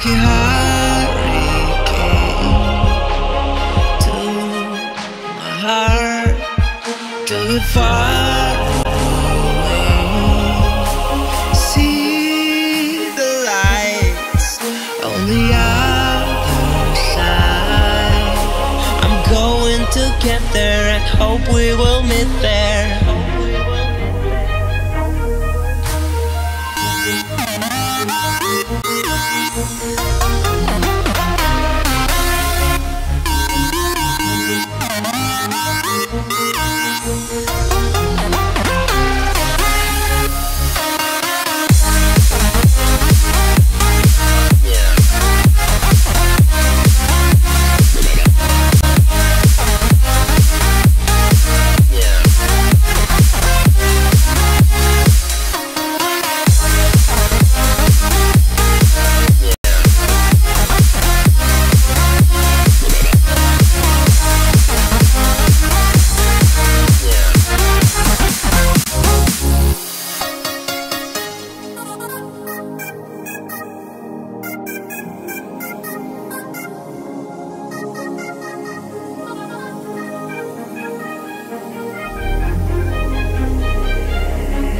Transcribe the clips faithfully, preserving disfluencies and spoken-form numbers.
like a hurricane to my heart, till it far away. See the lights on the other side. I'm going to get there and hope we will meet there.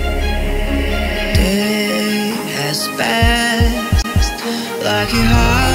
Fast like a heart.